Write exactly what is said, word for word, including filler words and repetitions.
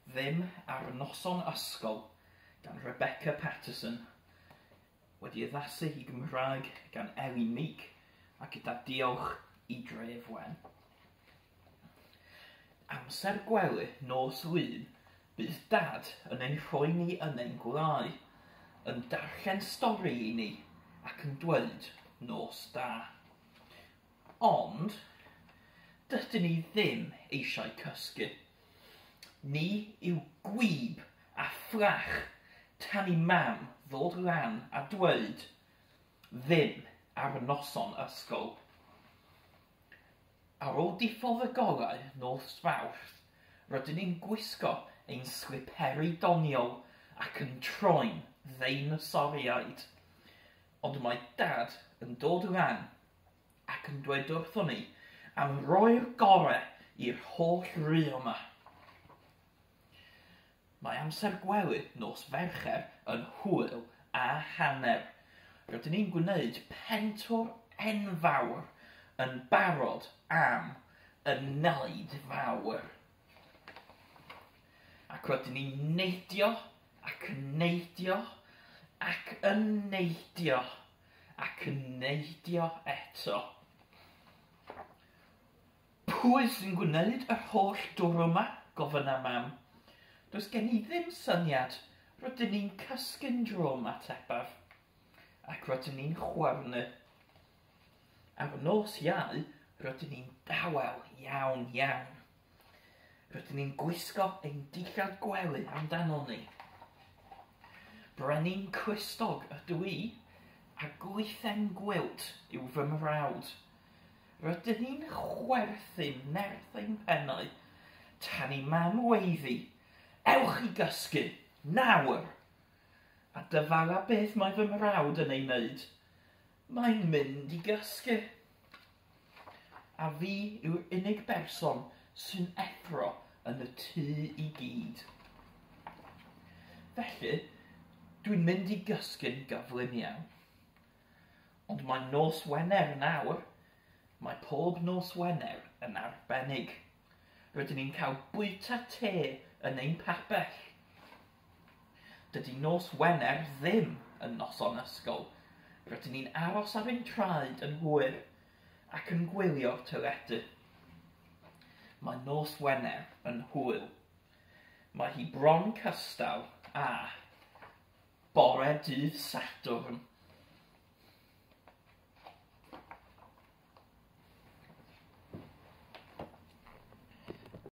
Ddim ar Noson y Ysgol gan Rebecca Patterson, wedi addasu i Gymraeg gan Elin Meek a gyda Diolch i Dref Wen. Amser gwely nos lun, bydd dad yn ein rhoi ni yn ein gwlau, yn darllen stori i ni ac yn dweud nos da. Ond, dydyn ni ddim eisiau cysgu. Ni yw gwyb a ffrach tan i mam ddod lan a dweud ddim ar y noson ysgol. Ar ôl diffodd y gorau nos Fawrth, rydyn ni'n gwisgo ein sliperi doniol ac yn troi'n ddeinosoriaid. Ond mae dad yn dod lan ac yn dweud wrthon ni am roi'r gorau i'r holl ry yma. Mae amser gwely nos Fercher yn hwyl a hanner. Rydyn ni'n gwneud pentwr enfawr yn barod am y naid fawr. Ac rydyn ni'n neidio ac yn neidio ac yn neidio ac yn neidio eto. Pwy sy'n gwneud yr holl dwr yma? Gofyn am mam. Does gen i ddim syniad, rydyn ni'n cysgu'n drwm atebaf, ac rydyn ni'n chwarnu. Ar nos Iau, rydyn ni'n dawel iawn iawn. Rydyn ni'n gwisgo ein dillad gwely amdano ni. Brenin Cristog ydw i, a gweithen gwilt yw fy mrawd. Rydyn ni'n chwerthu'n nerth ein pennau, tan i mam weiddi, ewch i gysgu, nawr! A dyfala beth mae fy mrawd yn ei wneud. Mae'n mynd i gysgu. A fi yw'r unig berson sy'n effro yn y tŷ i gyd. Felly, dwi'n mynd i gysgu'n gyflym iawn. Ond mae nos Wener nawr. Mae pob nos Wener yn arbennig. Rydyn ni'n cael bwyta te yn ein papell. Dydy nos Wener ddim yn noson ysgol. Rydyn ni'n aros ar ein traed yn hwyr ac yn gwylio'r teledu. Mae nos Wener yn hwyl. Mae hi bron cystal a bore dydd Sadwrn.